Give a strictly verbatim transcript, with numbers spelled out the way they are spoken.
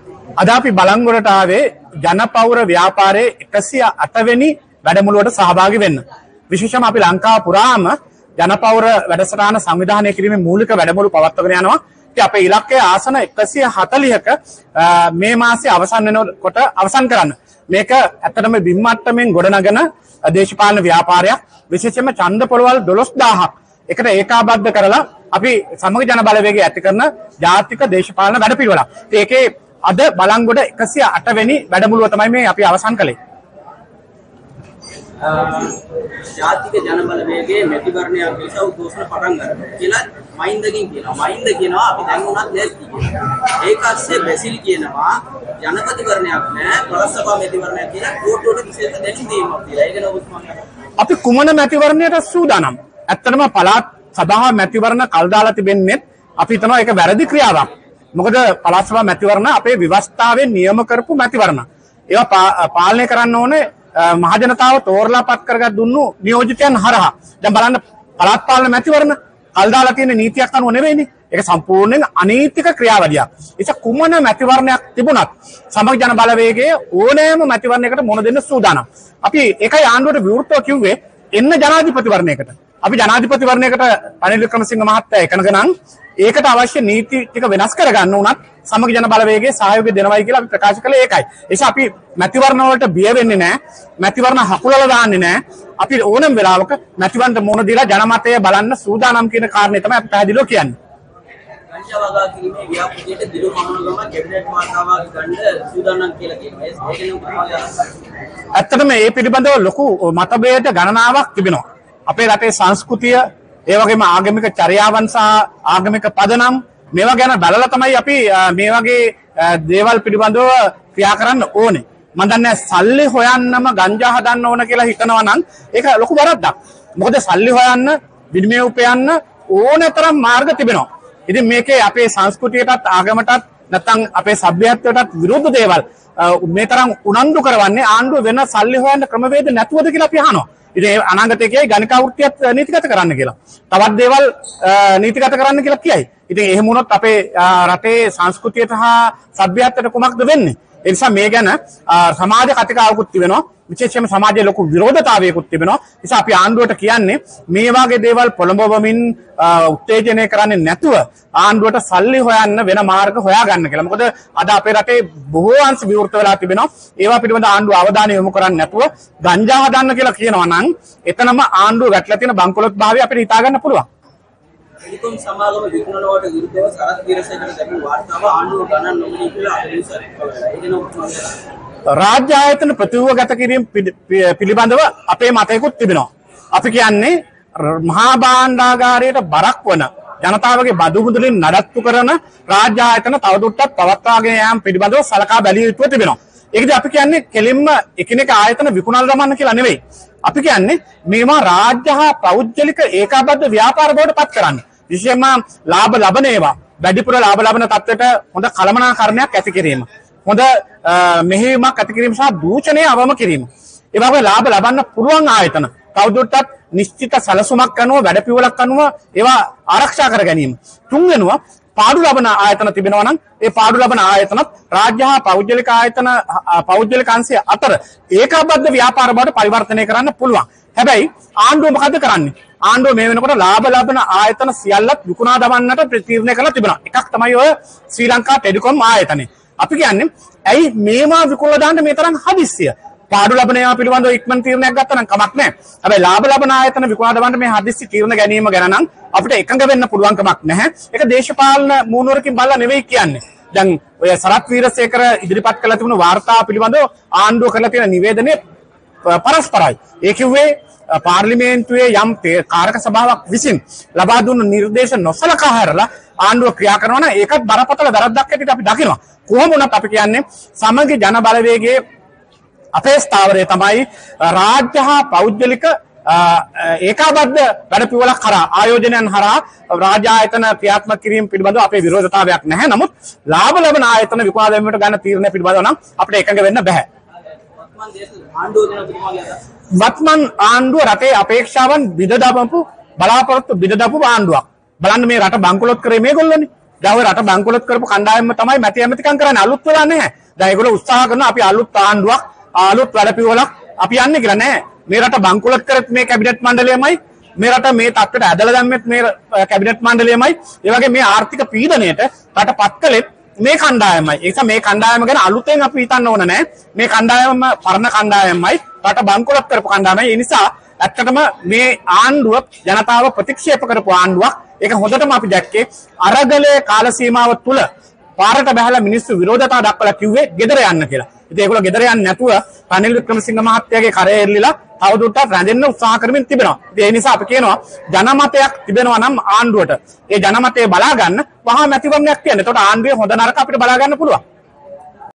අද අපි බලංගොඩට ආවේ ජනපෞර ව්‍යාපාරයේ එකසිය අට වෙනි වැඩමුළුවට සහභාගී වෙන්න. විශේෂයෙන්ම අපි ලංකාව පුරාම ජනපෞර වැඩසටහන සංවිධානය කිරීමේ මූලික වැඩමුළු පවත්වාගෙන යනවා. ඉතින් අපේ ඉලක්කය ආසන එකසිය හතළිහක මේ මාසයේ අවසන් වෙනකොට අවසන් කරන්න. මේක ඇත්තටම බිම් මට්ටමින් ගොඩනගන දේශපාලන ව්‍යාපාරයක්. විශේෂයෙන්ම ඡන්ද පොළවල් දොළොස් දාහක් එකට ඒකාබද්ධ කරලා අපි සමග ජන බලවේගය ඇති කරන ජාතික දේශපාලන වැඩපිළිවෙලක්. ඒකේ අද බලංගොඩ එකසිය අට වෙනි වැඩමුළුව තමයි මේ අපි අවසන් කළේ. ජාතික ජන බලවේගයේ මැතිවරණයක් නිසා උද්ඝෝෂණ පටන් ගන්නවා කියලා මහින්දගෙන් කියනවා. මහින්ද කියනවා අපි දැන් උනත් ලෑස්ති කියලා. ඒක ඇස්සේ බැසිල් කියනවා ජනපතිවරණයක් නෑ පළාත් සභා මැතිවරණයක් කියලා කෝට්ටුවට විශේෂ දැනුම් දීමක් කියලා. ඒක නෝබස් මම අපි කුමන මැතිවරණයට සූදානම්? ඇත්තටම පළාත් සභා මැතිවරණ කල් දාලා තිබෙන්නේ අපි හිතනවා ඒක වැරදි ක්‍රියාවක්. මොකද පළාත් සභා මැතිවරණ අපේ ව්‍යවස්ථාවෙන් නියම කරපු මැතිවරණ. ඒවා පාලනය කරන්න ඕනේ මහජනතාව තෝරලා පත් කරගත් දුන්නු නියෝජිතයන් හරහා. දැන් බලන්න පළාත් පාලන මැතිවරණ කල් දාලා තියෙන නීතියක් අනුව නෙවෙයිනේ. ඒක සම්පූර්ණයෙන් අනීතික ක්‍රියාවලියක්. ඒක කුමන මැතිවරණයක් තිබුණත් සමග ජන බලවේගයේ ඕනෑම මැතිවරණයකට මොන දෙන්න සූදානම්. අපි ඒකයි ආණ්ඩුවට විවෘතව කිව්වේ එන්න ජනාධිපතිවරණයකට. අපි ජනාධිපතිවරණයකට රනිල් වික්‍රමසිංහ මහත්තයා එකඟ නම් ඒකට අවශ්‍ය නීති ටික වෙනස් කරගන්න උනත් සමග ජන බලවේගයේ සහයෝගය දෙනවයි කියලා අපි ප්‍රකාශ කළේ ඒකයි. ඒ නිසා අපි මැතිවරණ වලට බිය වෙන්නේ නැහැ. මැතිවරණ හකුලලා දාන්නේ නැහැ. අපි ඕනම වෙලාවක මැතිවරණට මුණ දීලා ජනමතය බලන්න සූදානම් කියන කාරණේ තමයි අපි පැහැදිලිව කියන්නේ. ගංජා වගා කිරීමේ ව්‍යාපෘතියට දිලු මහනුගම කැබිනට් මාතාවක් ගන්න සූදානම් කියලා කියනවා. ඒක නේ ඇත්තටම මේ පිළිබඳව ලොකු මතභේද ගණනාවක් තිබෙනවා. අපේ රටේ සංස්කෘතිය ඒ වගේම ආගමික චර්යාවන් සහ ආගමික පදනම් මේවා ගැන බලලා තමයි අපි මේ වගේ දේවල් පිළිබඳව ක්‍රියා කරන්න ඕනේ. මම දන්නේ සල්ලි හොයන්නම ගංජා හදන්න ඕන කියලා හිතනවා නම් ඒක ලොකු වරද්දක්. මොකද සල්ලි හොයන්න විනිමය උපයන්න ඕනතරම් මාර්ග තිබෙනවා. ඉතින් මේකේ අපේ සංස්කෘතියටත් ආගමටත් නැත්නම් අපේ සભ્યත්වයටත් විරුද්ධ දේවල් මේ තරම් උනන්දු කරවන්නේ ආණ්ඩුව වෙන සල්ලි හොයන්න ක්‍රමවේද නැතුවද කියලා අපි අහනවා. ඉතින් අනාගතයේ කියයි ගණිකා වෘත්තියත් නීතිගත කරන්න කියලා. තවත් දේවල් නීතිගත කරන්න කියලා කියයි. ඉතින් එහෙම වුණොත් අපේ රටේ සංස්කෘතියට හා සભ્યත්වයට කුමක්ද වෙන්නේ? ඒ නිසා මේ ගැන සමාජ කතිකාවකුත් තිබෙනවා. විශේෂයෙන්ම සමාජයේ ලොකු විරෝධතාවයකුත් තිබෙනවා. ඒ නිසා අපි ආණ්ඩුවට කියන්නේ මේ වගේ දේවල් පොළඹවමින් උත්තේජනය කරන්නේ නැතුව ආණ්ඩුවට සල්ලි හොයන්න වෙන මාර්ග හොයාගන්න කියලා. මොකද අද අපේ රටේ බොහෝ අංශ විවෘත වෙලා තිබෙනවා. ඒවා පිළිබඳ ආණ්ඩුව අවධානය යොමු කරන්නේ නැතුව ගංජා හදන්න කියලා කියනවා නම් එතනම ආණ්ඩුව වැටලා තියෙන බංකොලොත් භාවය අපිට හිතා ගන්න පුළුවන්. එනිකම් සමාගම විකුණනවට විරුද්ධව සරත් වීරසේකර දැක්වූ වාර්තාව ආණ්ඩුව ගණන් නොගනී කියලා අදහසක් තියෙනවා. රාජ්‍ය ආයතන ප්‍රතිව්‍යුහගත කිරීම පිළිබඳව අපේ මතයකුත් තිබෙනවා. අපි කියන්නේ මහා භාණ්ඩාගාරයට බරක් වන ජනතාවගේ බදු මුදලින් නඩත්තු කරන රාජ්‍ය ආයතන තවදුරටත් පවත්වාගෙන යාම පිළිබඳව සලකා බැලිය යුතුව තිබෙනවා. ඒකදී අපි කියන්නේ කෙලින්ම එකිනෙක ආයතන විකුණලා දමන්න කියලා නෙවෙයි. අපි කියන්නේ මේවා රාජ්‍ය හා පෞද්ගලික ඒකාබද්ධ ව්‍යාපාර බවට පත් කරන්න. විශේෂයෙන්ම ලාභ ලබන ඒවා වැඩිපුර ලාභ ලබන තත්ත්වයට හොඳ කළමනාකරණයක් ඇති කිරීම. හොඳ මෙහෙයුමක් ඇති කිරීම සහ දූෂණය අවම කිරීම. ඒ වගේ ලාභ ලබන්න පුළුවන් ආයතන තවදුරටත් නිශ්චිත සැලසුමක් අනුව වැඩපිළිවෙලක් අනුව ඒවා ආරක්ෂා කර ගැනීම. තුන්වෙනුව පාඩු ලබන ආයතන තිබෙනවා නම් ඒ පාඩු ලබන ආයතනත් රාජ්‍ය හා පෞද්ගලික ආයතන පෞද්ගලික අංශය අතර ඒකාබද්ධ ව්‍යාපාර බවට පරිවර්තනය කරන්න පුළුවන්. හැබැයි ආණ්ඩුව මොකද කරන්නේ? ආණ්ඩුව මේ වෙනකොට ලාභ ලබන ආයතන සියල්ලත් විකුණා දමන්නට ප්‍රතිර්ණය කරලා තිබෙනවා. එකක් තමයි ඔය ශ්‍රී ලංකා ටෙලිකොම් ආයතනය. අපි කියන්නේ ඇයි මේවා විකුණලා දාන්න මේ තරම් හදිස්සිය? පාඩු ලබන ඒවා පිළිබඳව ඉක්මන් තීරණයක් ගත්තා නම් කමක් නැහැ. හැබැයි ලාභ ලබන ආයතන විකුණා දමන්න මේ හදිස්සි තීරණ ගැනීම ගැන නම් අපිට එකඟ වෙන්න පුළුවන් කමක් නැහැ. ඒක දේශපාලන මූණුවරකින් බලලා නෙවෙයි කියන්නේ. දැන් ඔය සරත් වීරසේකර ඉදිරිපත් කළ තිබුණු වාර්තා පිළිබඳව ආණ්ඩුව කරලා තියෙන නිවේදනය පරස්පරයි. ඒ කිව්වේ පාර්ලිමේන්තුවේ යම් කාරක සභාවක් විසින් ලබා දුන්නු නිර්දේශ නොසලකා හැරලා ආණ්ඩුව ක්‍රියා කරනවා නම් ඒකත් බරපතල වැරද්දක් හැටියට අපි දකිනවා. කොහොම වුණත් අපි කියන්නේ සමග ජන බලවේගයේ අපේ ස්ථාවරය තමයි රාජ්‍ය හා පෞද්ගලික ඒකාබද්ධ වැඩපිළිවෙලක් කරා ආයෝජනයන් හරහා රාජ්‍ය ආයතන ක්‍රියාත්මක කිරීම පිළිබඳව අපේ විරෝධතාවයක් නැහැ. නමුත් ලාභ ලබන ආයතන විකුණා දැමීමට ගන්න තීරණය පිළිබඳව නම් අපිට එකඟ වෙන්න බෑ. වත්මන් ආණ්ඩුව රටේ අපේක්ෂාවන් බිඳ දමපු බලාපොරොත්තු බිඳ දමපු ආණ්ඩුවක්. බලන්න මේ රට බංකොලොත් කරේ මේගොල්ලෝනේ. දැන් ඔය රට බංකොලොත් කරපු කණ්ඩායම තමයි මැති ඇමතිකම් කරන්නේ අලුත් වෙලා නැහැ. දැන් ඒගොල්ලෝ උත්සාහ කරනවා අපි අලුත් ආණ්ඩුවක් අලුත් වැඩපිළිවෙලක් අපි යන්නේ කියලා නෑ. මේ රට බංකොලොත් කරත් මේ කැබිනට් මණ්ඩලයමයි මේ රට මේ තත්ත්වයට ඇදලා දැම්මෙත් මේ කැබිනට් මණ්ඩලයමයි ඒ වගේ මේ ආර්ථික පීඩනයට රටපත් කළෙත් මේ කණ්ඩායමයි. ඒ නිසා මේ කණ්ඩායම ගැන අලුතෙන් අපි හිතන්න ඕන නෑ. මේ කණ්ඩායම පරණ කණ්ඩායමයි රට බංකොලොත් කරපු කණ්ඩායමයි. ඒ නිසා ඇත්තටම මේ ආණ්ඩුව ජනතාව ප්‍රතික්ෂේප කරපු ආණ්ඩුවක්. ඒක හොඳටම අපි දැක්කේ අරගලයේ කාල සීමාව තුල පාරට බහලා මිනිස්සු විරෝධතාව දක්වලා කිව්වේ ගෙදර යන්න කියලා. ඉතින් ඒගොල්ලෝ ගෙදර යන්නේ නැතුව රනිල් වික්‍රමසිංහ මහත්තයාගේ කරේ එල්ලලා තවදුරටත් රැඳෙන්න උත්සාහ කරමින් තිබෙනවා. ඉතින් ඒ නිසා අපි කියනවා ජනමතයක් තිබෙනවා නම් ආණ්ඩුවට ඒ ජනමතය බලා ගන්න වහා මැතිවරණයක් තියන්න. එතකොට ආණ්ඩුවේ හොඳ නරක අපිට බලා ගන්න පුළුවන්.